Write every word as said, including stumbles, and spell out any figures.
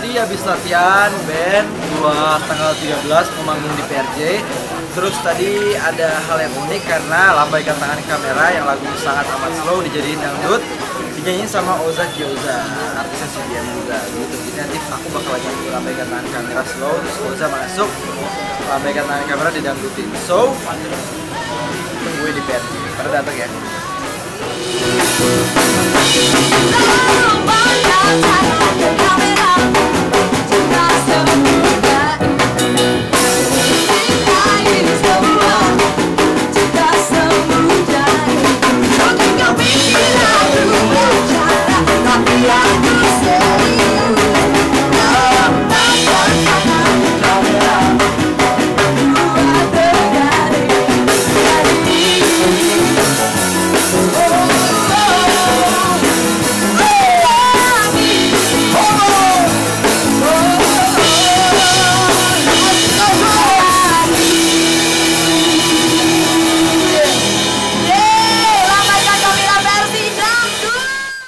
tadi habis latihan band buat tanggal tiga belas memanggung di P R J. Terus tadi ada hal yang unik karena Lambaikan Tangan Kamera yang lagunya sangat amat slow dijadiin dangdut, dinyanyiin sama Oza Kyoza, artisnya C D M juga gitu. Jadi nanti aku bakal nyanyi Lambaikan Tangan Kamera slow, terus Oza masuk, Lambaikan Tangan Kamera didangdutin. So, tungguin di P R J, pada datang ya.